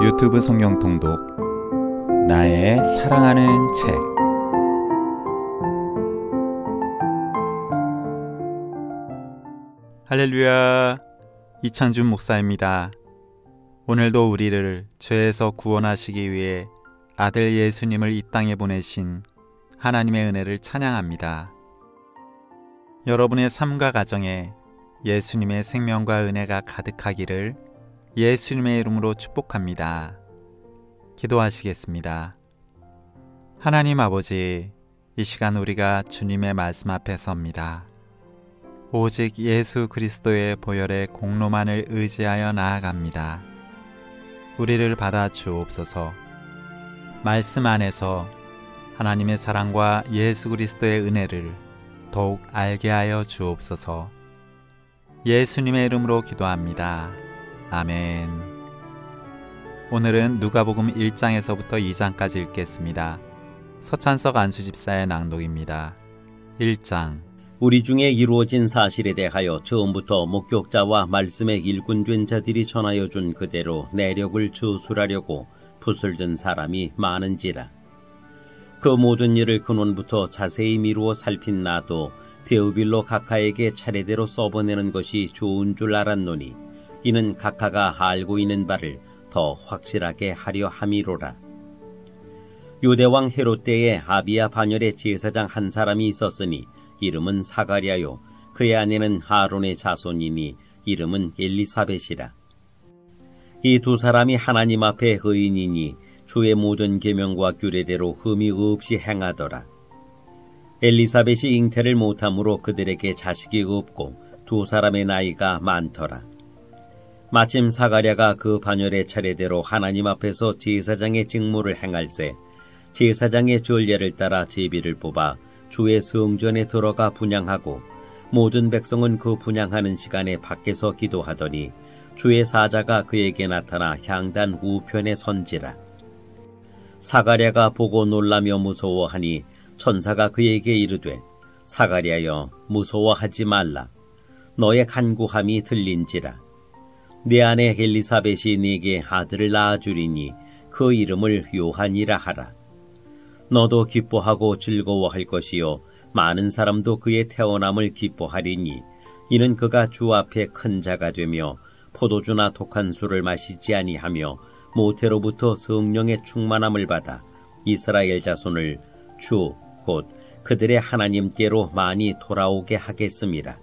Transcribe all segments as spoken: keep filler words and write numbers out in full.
유튜브 성경 통독 나의 사랑하는 책. 할렐루야, 이창준 목사입니다. 오늘도 우리를 죄에서 구원하시기 위해 아들 예수님을 이 땅에 보내신 하나님의 은혜를 찬양합니다. 여러분의 삶과 가정에 예수님의 생명과 은혜가 가득하기를 예수님의 이름으로 축복합니다. 기도하시겠습니다. 하나님 아버지, 이 시간 우리가 주님의 말씀 앞에 섭니다. 오직 예수 그리스도의 보혈의 공로만을 의지하여 나아갑니다. 우리를 받아 주옵소서. 말씀 안에서 하나님의 사랑과 예수 그리스도의 은혜를 더욱 알게 하여 주옵소서. 예수님의 이름으로 기도합니다. 아멘. 오늘은 누가복음 일 장에서부터 이 장까지 읽겠습니다. 서찬석 안수집사의 낭독입니다. 일 장. 우리 중에 이루어진 사실에 대하여 처음부터 목격자와 말씀에 일꾼된 자들이 전하여 준 그대로 내력을 저술하려고 붓을 든 사람이 많은지라. 그 모든 일을 근원부터 자세히 미루어 살핀 나도 데오빌로 각하에게 차례대로 써보내는 것이 좋은 줄 알았노니 이는 각하가 알고 있는 바를 더 확실하게 하려 함이로라. 유대왕 헤롯 때에 아비야 반열의 제사장 한 사람이 있었으니 이름은 사가랴요, 그의 아내는 아론의 자손이니 이름은 엘리사벳이라. 이 두 사람이 하나님 앞에 의인이니 주의 모든 계명과 규례대로 흠이 없이 행하더라. 엘리사벳이 잉태를 못함으로 그들에게 자식이 없고 두 사람의 나이가 많더라. 마침 사가랴가 그 반열의 차례대로 하나님 앞에서 제사장의 직무를 행할세 제사장의 전례를 따라 제비를 뽑아 주의 성전에 들어가 분향하고 모든 백성은 그 분향하는 시간에 밖에서 기도하더니 주의 사자가 그에게 나타나 향단 우편에 선지라. 사가랴가 보고 놀라며 무서워하니 천사가 그에게 이르되 사가랴여 무서워하지 말라. 너의 간구함이 들린지라. 내 아내 엘리사벳이 네게 아들을 낳아주리니 그 이름을 요한이라 하라. 너도 기뻐하고 즐거워할 것이요 많은 사람도 그의 태어남을 기뻐하리니 이는 그가 주 앞에 큰 자가 되며 포도주나 독한 술을 마시지 아니하며 모태로부터 성령의 충만함을 받아 이스라엘 자손을 주 곧 그들의 하나님께로 많이 돌아오게 하겠습니다.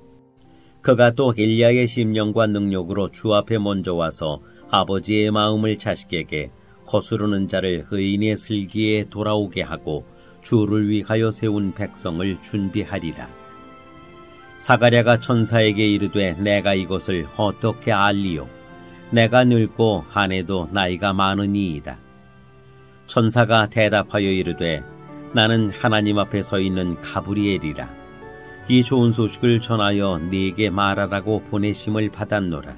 그가 또 엘리야의 심령과 능력으로 주 앞에 먼저 와서 아버지의 마음을 자식에게 거스르는 자를 의인의 슬기에 돌아오게 하고 주를 위하여 세운 백성을 준비하리라. 사가랴가 천사에게 이르되 내가 이것을 어떻게 알리요? 내가 늙고 아내도 나이가 많으니이다. 천사가 대답하여 이르되 나는 하나님 앞에 서 있는 가브리엘이라. 이 좋은 소식을 전하여 네게 말하라고 보내심을 받았노라.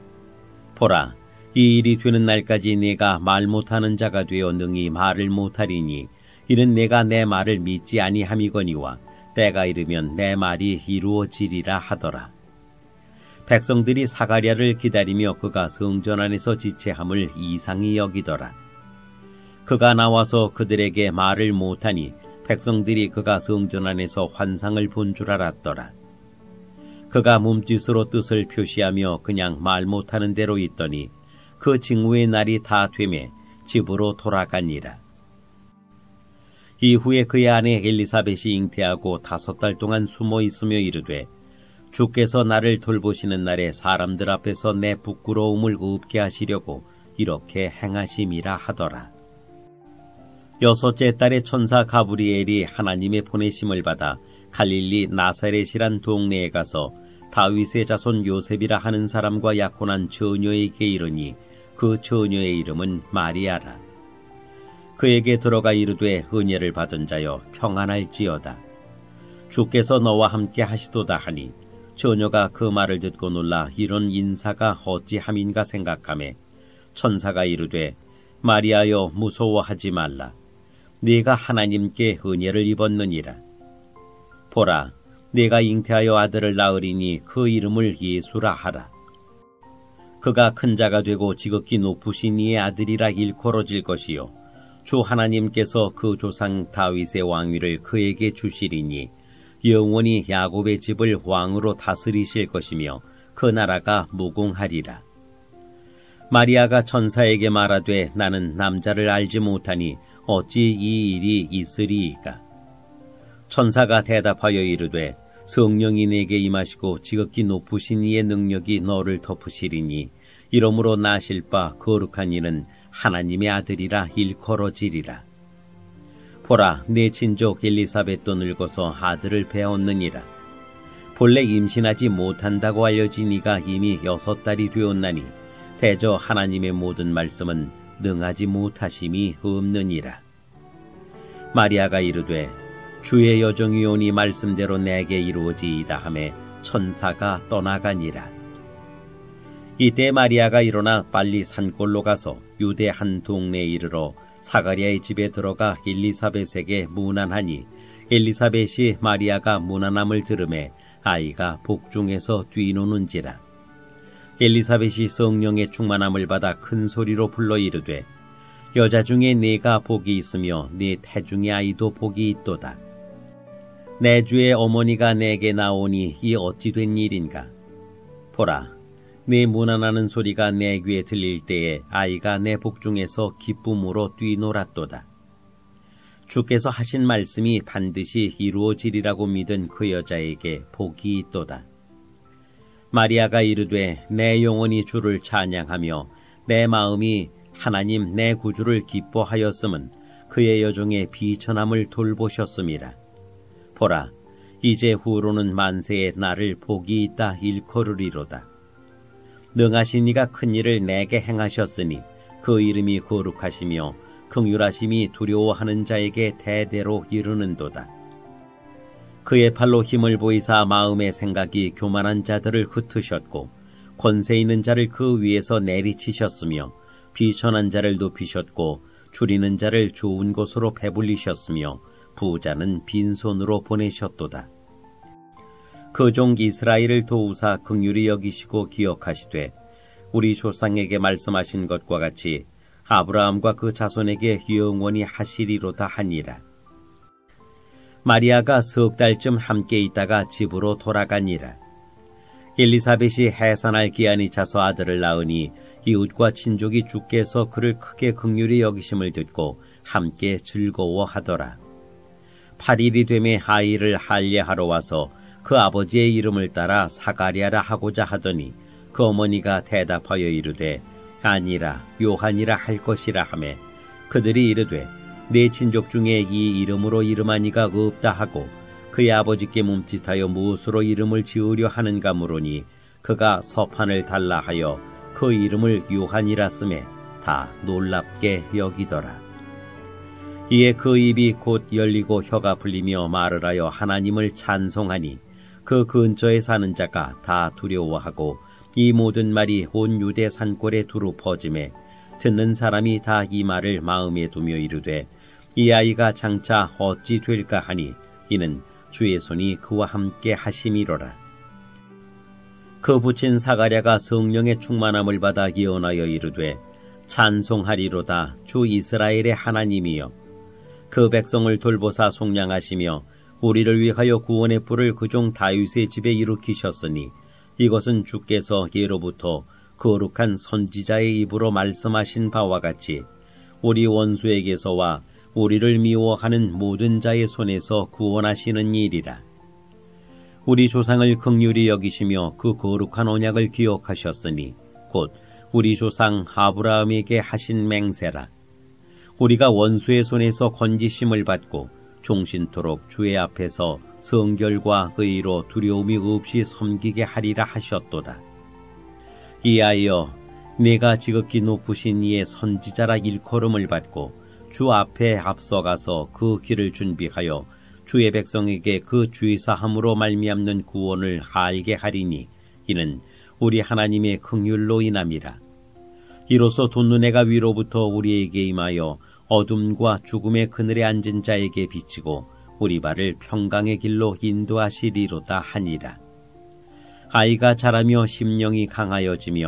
보라, 이 일이 되는 날까지 네가 말 못하는 자가 되어 능히 말을 못하리니 이는 내가 내 말을 믿지 아니함이거니와 때가 이르면 내 말이 이루어지리라 하더라. 백성들이 사가랴를 기다리며 그가 성전 안에서 지체함을 이상히 여기더라. 그가 나와서 그들에게 말을 못하니 백성들이 그가 성전 안에서 환상을 본 줄 알았더라. 그가 몸짓으로 뜻을 표시하며 그냥 말 못하는 대로 있더니 그 징후의 날이 다 되매 집으로 돌아가니라. 이후에 그의 아내 엘리사벳이 잉태하고 다섯 달 동안 숨어 있으며 이르되 주께서 나를 돌보시는 날에 사람들 앞에서 내 부끄러움을 없게 하시려고 이렇게 행하심이라 하더라. 여섯째 달에 천사 가브리엘이 하나님의 보내심을 받아 갈릴리 나사렛이란 동네에 가서 다윗의 자손 요셉이라 하는 사람과 약혼한 처녀에게 이르니 그 처녀의 이름은 마리아라. 그에게 들어가 이르되 은혜를 받은 자여 평안할지어다. 주께서 너와 함께 하시도다 하니 처녀가 그 말을 듣고 놀라 이런 인사가 어찌함인가 생각하매 천사가 이르되 마리아여 무서워하지 말라. 네가 하나님께 은혜를 입었느니라. 보라, 네가 잉태하여 아들을 낳으리니 그 이름을 예수라 하라. 그가 큰 자가 되고 지극히 높으신 이의 아들이라 일컬어질 것이요 주 하나님께서 그 조상 다윗의 왕위를 그에게 주시리니 영원히 야곱의 집을 왕으로 다스리실 것이며 그 나라가 무궁하리라. 마리아가 천사에게 말하되 나는 남자를 알지 못하니 어찌 이 일이 있으리이까. 천사가 대답하여 이르되 성령이 내게 임하시고 지극히 높으신 이의 능력이 너를 덮으시리니 이러므로 나실 바 거룩한 이는 하나님의 아들이라 일컬어지리라. 보라, 내 친족 엘리사벳도 늙어서 아들을 배었느니라. 본래 임신하지 못한다고 알려진 이가 이미 여섯 달이 되었나니 대저 하나님의 모든 말씀은 능하지 못하심이 없느니라. 마리아가 이르되 주의 여종이 오니 말씀대로 내게 이루어지이다 하매 천사가 떠나가니라. 이때 마리아가 일어나 빨리 산골로 가서 유대 한 동네에 이르러 사가랴의 집에 들어가 엘리사벳에게 문안하니 엘리사벳이 마리아가 문안함을 들으매 아이가 복중에서 뛰노는지라. 엘리사벳이 성령의 충만함을 받아 큰 소리로 불러 이르되 여자 중에 네가 복이 있으며 네 태중의 아이도 복이 있도다. 내 주의 어머니가 내게 나오니 이 어찌 된 일인가. 보라, 내 문안하는 소리가 내 귀에 들릴 때에 아이가 내 복중에서 기쁨으로 뛰놀았도다. 주께서 하신 말씀이 반드시 이루어지리라고 믿은 그 여자에게 복이 있도다. 마리아가 이르되 내 영혼이 주를 찬양하며 내 마음이 하나님 내 구주를 기뻐하였음은 그의 여종의 비천함을 돌보셨음이라. 보라, 이제 후로는 만세에 나를 복이 있다 일컬으리로다. 능하신 이가 큰 일을 내게 행하셨으니 그 이름이 거룩하시며 긍휼하심이 두려워하는 자에게 대대로 이르는도다. 그의 팔로 힘을 보이사 마음의 생각이 교만한 자들을 흩으셨고 권세 있는 자를 그 위에서 내리치셨으며 비천한 자를 높이셨고 줄이는 자를 좋은 곳으로 배불리셨으며 부자는 빈손으로 보내셨도다. 그 종 이스라엘을 도우사 긍휼히 여기시고 기억하시되 우리 조상에게 말씀하신 것과 같이 아브라함과 그 자손에게 영원히 하시리로다 하니라. 마리아가 석 달쯤 함께 있다가 집으로 돌아가니라. 엘리사벳이 해산할 기한이 차서 아들을 낳으니 이웃과 친족이 주께서 그를 크게 긍휼히 여기심을 듣고 함께 즐거워하더라. 팔 일이 되매 아이를 할례하러 와서 그 아버지의 이름을 따라 사가랴라 하고자 하더니 그 어머니가 대답하여 이르되 아니라 요한이라 할 것이라 하매 그들이 이르되 내 친족 중에 이 이름으로 이름한 이가 없다 하고 그의 아버지께 멈칫하여 무엇으로 이름을 지으려 하는가 물으니 그가 서판을 달라 하여 그 이름을 요한이라 쓰매 다 놀랍게 여기더라. 이에 그 입이 곧 열리고 혀가 풀리며 말을 하여 하나님을 찬송하니 그 근처에 사는 자가 다 두려워하고 이 모든 말이 온 유대 산골에 두루 퍼짐에 듣는 사람이 다 이 말을 마음에 두며 이르되 이 아이가 장차 어찌 될까 하니 이는 주의 손이 그와 함께 하심이로라. 그 부친 사가랴가 성령의 충만함을 받아 예언하여 이르되 찬송하리로다 주 이스라엘의 하나님이여 그 백성을 돌보사 속량하시며 우리를 위하여 구원의 뿔을 그 종 다윗의 집에 일으키셨으니 이것은 주께서 예로부터 거룩한 선지자의 입으로 말씀하신 바와 같이 우리 원수에게서와 우리를 미워하는 모든 자의 손에서 구원하시는 일이라. 우리 조상을 긍휼히 여기시며 그 거룩한 언약을 기억하셨으니 곧 우리 조상 아브라함에게 하신 맹세라. 우리가 원수의 손에서 건지심을 받고 종신토록 주의 앞에서 성결과 의로 두려움이 없이 섬기게 하리라 하셨도다. 이하여 내가 지극히 높으신 이의 선지자라 일컬음을 받고 주 앞에 앞서가서 그 길을 준비하여 주의 백성에게 그 주의사함으로 말미암는 구원을 알게 하리니 이는 우리 하나님의 긍휼로 인함이라. 이로써 돈눈해가 위로부터 우리에게 임하여 어둠과 죽음의 그늘에 앉은 자에게 비치고 우리 발을 평강의 길로 인도하시리로다 하니라. 아이가 자라며 심령이 강하여지며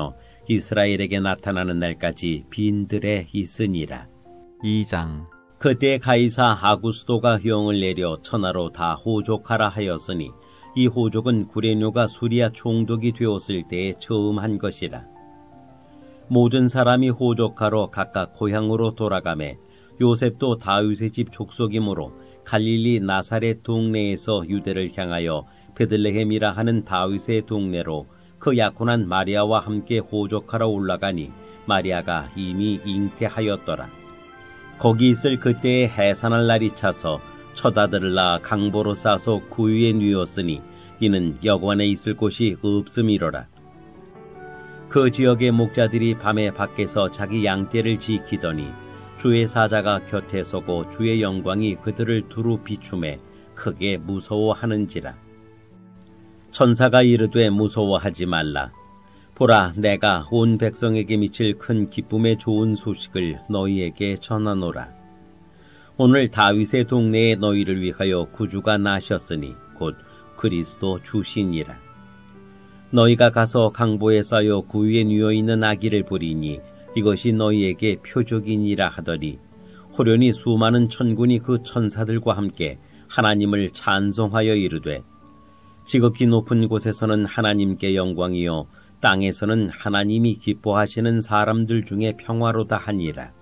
이스라엘에게 나타나는 날까지 빈들에 있으니라. 이 장 그때 가이사 아구스도가 형을 내려 천하로 다 호족하라 하였으니 이 호족은 구레뇨가 수리아 총독이 되었을 때에 처음 한 것이라. 모든 사람이 호족하러 각각 고향으로 돌아가매 요셉도 다윗의 집 족속이므로 갈릴리 나사렛 동네에서 유대를 향하여 베들레헴이라 하는 다윗의 동네로 그 약혼한 마리아와 함께 호족하러 올라가니 마리아가 이미 잉태하였더라. 거기 있을 그때에 해산할 날이 차서 첫 아들을 낳아 강보로 싸서 구유에 누웠으니 이는 여관에 있을 곳이 없음이로라. 그 지역의 목자들이 밤에 밖에서 자기 양떼를 지키더니 주의 사자가 곁에 서고 주의 영광이 그들을 두루 비추매 크게 무서워하는지라. 천사가 이르되 무서워하지 말라. 보라, 내가 온 백성에게 미칠 큰 기쁨의 좋은 소식을 너희에게 전하노라. 오늘 다윗의 동네에 너희를 위하여 구주가 나셨으니 곧 그리스도 주시니라. 너희가 가서 강보에 쌓여 구유에 누워있는 아기를 보리니 이것이 너희에게 표적이니라 하더니 호련히 수많은 천군이 그 천사들과 함께 하나님을 찬송하여 이르되 지극히 높은 곳에서는 하나님께 영광이요 땅에서는 하나님이 기뻐하시는 사람들 중에 평화로다 하니라.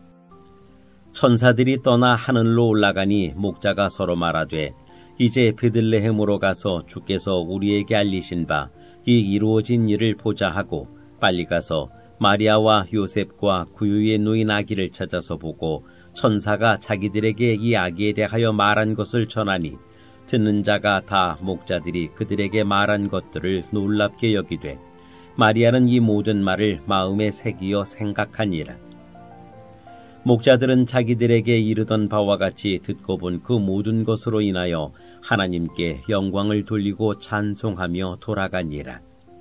천사들이 떠나 하늘로 올라가니 목자가 서로 말하되 이제 베들레헴으로 가서 주께서 우리에게 알리신 바 이 이루어진 일을 보자 하고 빨리 가서 마리아와 요셉과 구유에 누인 아기를 찾아서 보고 천사가 자기들에게 이 아기에 대하여 말한 것을 전하니 듣는 자가 다 목자들이 그들에게 말한 것들을 놀랍게 여기되 마리아는 이 모든 말을 마음에 새기어 생각하니라. 목자들은 자기들에게 이르던 바와 같이 듣고 본 그 모든 것으로 인하여 하나님께 영광을 돌리고 찬송하며 돌아가니라.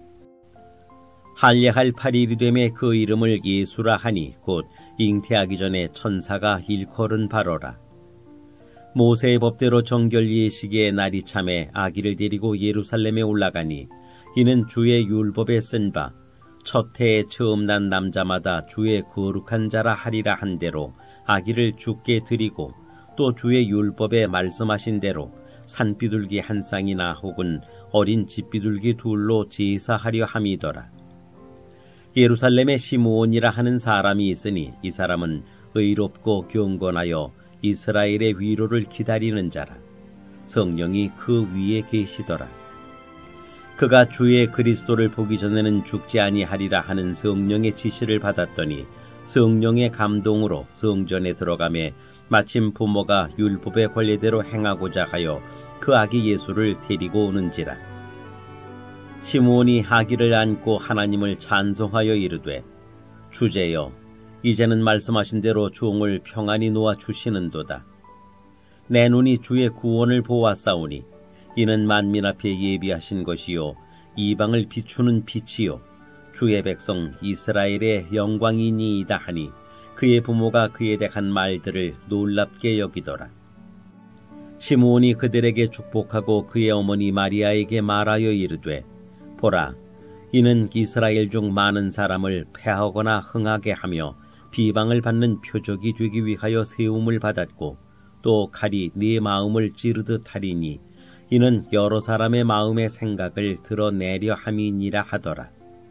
할례할 팔 일이 되매 그 이름을 예수라 하니 곧 잉태하기 전에 천사가 일컬은 바로라. 모세의 법대로 정결 예식의 날이 참에 아기를 데리고 예루살렘에 올라가니 이는 주의 율법에 쓴 바 첫 해에 처음 난 남자마다 주의 거룩한 자라 하리라 한 대로 아기를 주께 드리고 또 주의 율법에 말씀하신 대로 산비둘기 한 쌍이나 혹은 어린 집비둘기 둘로 제사하려 함이더라. 예루살렘에 시므온이라 하는 사람이 있으니 이 사람은 의롭고 경건하여 이스라엘의 위로를 기다리는 자라. 성령이 그 위에 계시더라. 그가 주의 그리스도를 보기 전에는 죽지 아니하리라 하는 성령의 지시를 받았더니 성령의 감동으로 성전에 들어가매 마침 부모가 율법의 권례대로 행하고자 하여 그 아기 예수를 데리고 오는지라. 시므온이 아기를 안고 하나님을 찬송하여 이르되 주제여 이제는 말씀하신 대로 종을 평안히 놓아 주시는도다. 내 눈이 주의 구원을 보았사오니 이는 만민 앞에 예비하신 것이요 이방을 비추는 빛이요 주의 백성 이스라엘의 영광이니이다 하니 그의 부모가 그에 대한 말들을 놀랍게 여기더라. 시므온이 그들에게 축복하고 그의 어머니 마리아에게 말하여 이르되 보라, 이는 이스라엘 중 많은 사람을 패하거나 흥하게 하며 비방을 받는 표적이 되기 위하여 세움을 받았고 또 칼이 네 마음을 찌르듯 하리니 이는 여러 사람의 마음의 생각을 드러내려 함이니라 하더라.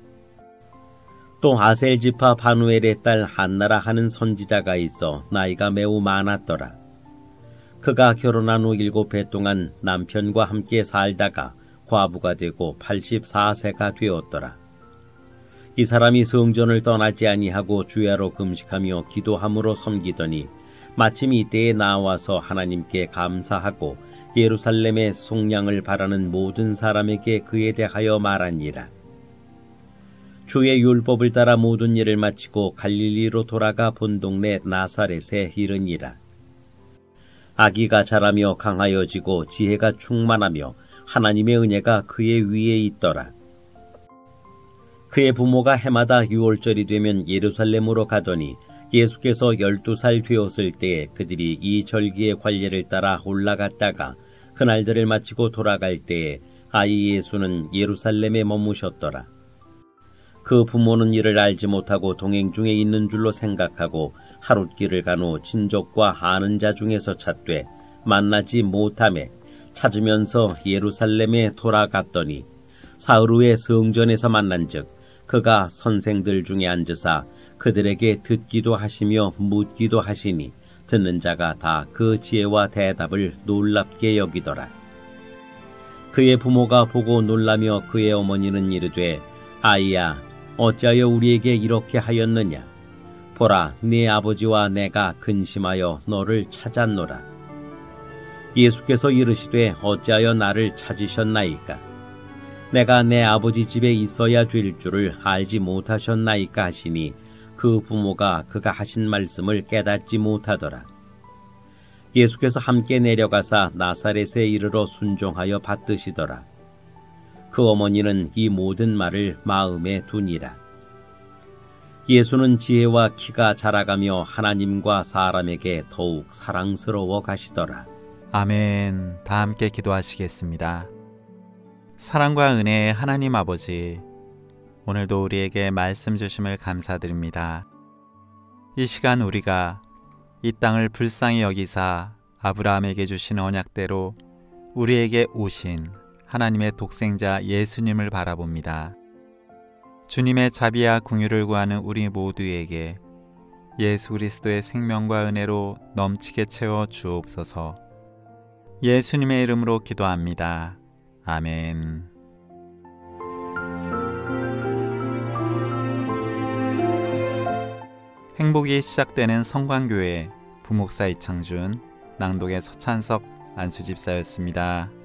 또 아셀 지파 바누엘의 딸 한나라 하는 선지자가 있어 나이가 매우 많았더라. 그가 결혼한 후 일곱 해 동안 남편과 함께 살다가 과부가 되고 팔십사 세가 되었더라. 이 사람이 성전을 떠나지 아니하고 주야로 금식하며 기도함으로 섬기더니 마침 이때에 나와서 하나님께 감사하고 예루살렘의 속량을 바라는 모든 사람에게 그에 대하여 말하니라. 주의 율법을 따라 모든 일을 마치고 갈릴리로 돌아가 본 동네 나사렛에 이르니라. 아기가 자라며 강하여지고 지혜가 충만하며 하나님의 은혜가 그의 위에 있더라. 그의 부모가 해마다 유월절이 되면 예루살렘으로 가더니 예수께서 열두 살 되었을 때에 그들이 이 절기의 관례를 따라 올라갔다가 그날들을 마치고 돌아갈 때에 아이 예수는 예루살렘에 머무셨더라. 그 부모는 이를 알지 못하고 동행 중에 있는 줄로 생각하고 하룻길을 간 후 친족과 아는 자 중에서 찾되 만나지 못하매 찾으면서 예루살렘에 돌아갔더니 사흘 후에 성전에서 만난즉 그가 선생들 중에 앉으사 그들에게 듣기도 하시며 묻기도 하시니 듣는 자가 다 그 지혜와 대답을 놀랍게 여기더라. 그의 부모가 보고 놀라며 그의 어머니는 이르되 아이야 어찌하여 우리에게 이렇게 하였느냐. 보라 네 아버지와 내가 근심하여 너를 찾았노라. 예수께서 이르시되 어찌하여 나를 찾으셨나이까. 내가 내 아버지 집에 있어야 될 줄을 알지 못하셨나이까 하시니 그 부모가 그가 하신 말씀을 깨닫지 못하더라. 예수께서 함께 내려가사 나사렛에 이르러 순종하여 받드시더라. 그 어머니는 이 모든 말을 마음에 두니라. 예수는 지혜와 키가 자라가며 하나님과 사람에게 더욱 사랑스러워 가시더라. 아멘. 다 함께 기도하시겠습니다. 사랑과 은혜의 하나님 아버지, 오늘도 우리에게 말씀 주심을 감사드립니다. 이 시간 우리가 이 땅을 불쌍히 여기사 아브라함에게 주신 언약대로 우리에게 오신 하나님의 독생자 예수님을 바라봅니다. 주님의 자비와 긍휼을 구하는 우리 모두에게 예수 그리스도의 생명과 은혜로 넘치게 채워 주옵소서. 예수님의 이름으로 기도합니다. 아멘. 행복이 시작되는 성광교회 부목사 이창준, 낭독의 서찬석 안수집사였습니다.